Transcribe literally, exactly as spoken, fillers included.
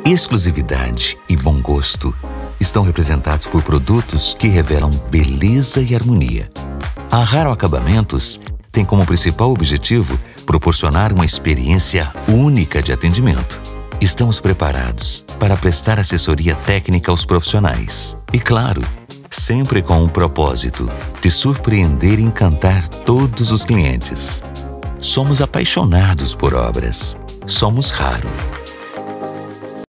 Exclusividade e bom gosto estão representados por produtos que revelam beleza e harmonia. A Raro Acabamentos tem como principal objetivo proporcionar uma experiência única de atendimento. Estamos preparados para prestar assessoria técnica aos profissionais. E claro, sempre com o propósito de surpreender e encantar todos os clientes. Somos apaixonados por obras. Somos Raro.